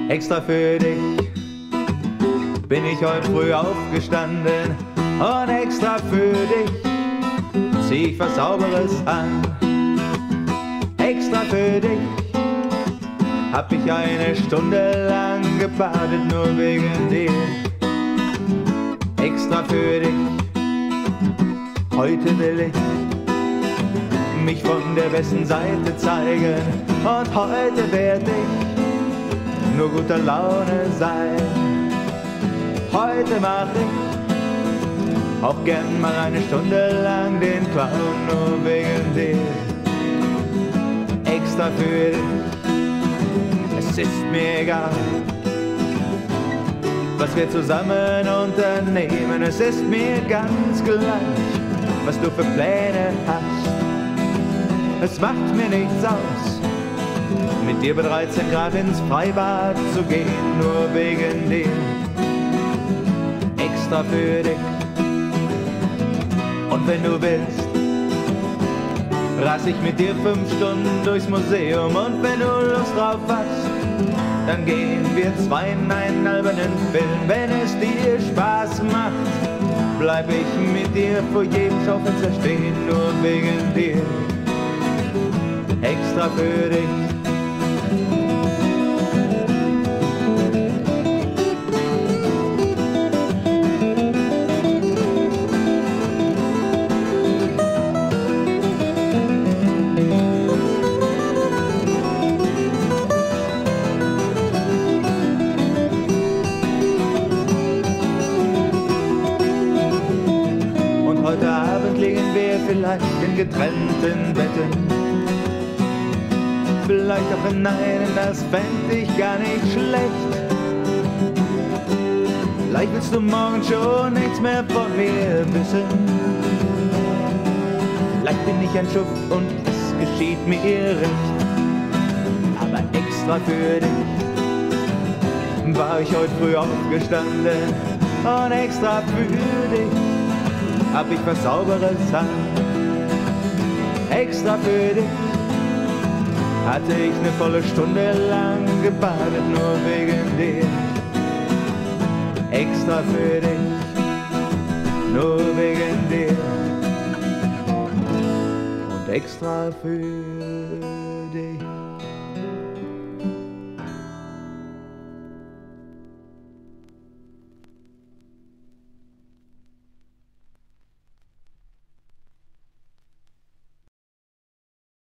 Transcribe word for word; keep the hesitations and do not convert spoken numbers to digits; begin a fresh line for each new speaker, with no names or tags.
Extra für dich bin ich heute früh aufgestanden und extra für dich zieh ich was Sauberes an. Extra für dich hab ich eine Stunde lang gebadet, nur wegen dir. Extra für dich, heute will ich mich von der besten Seite zeigen und heute werd ich nur guter Laune sein. Heute mach ich auch gern mal eine Stunde lang den Clown, nur wegen dir. Extra für dich, es ist mir egal, was wir zusammen unternehmen. Es ist mir ganz gleich, was du für Pläne hast. Es macht mir nichts aus, mit dir bei dreizehn Grad ins Freibad zu gehen, nur wegen dir. Extra für dich. Und wenn du willst, rass ich mit dir fünf Stunden durchs Museum. Und wenn du Lust drauf hast, dann gehen wir zwei in einen albernen Film. Wenn es dir Spaß macht, bleib ich mit dir vor jedem Schaufenster stehen, nur wegen dir. Extra für dich. Und heute Abend liegen wir vielleicht in getrennten Betten. Vielleicht auch in einem, das fänd ich gar nicht schlecht. Vielleicht willst du morgen schon nichts mehr von mir wissen. Vielleicht bin ich ein Schuft und es geschieht mir recht. Aber extra für dich war ich heute früh aufgestanden. Und extra für dich hab ich was Sauberes an. Extra für dich hatte ich eine volle Stunde lang gebadet, nur wegen dir. Extra für dich, nur wegen dir. Und extra für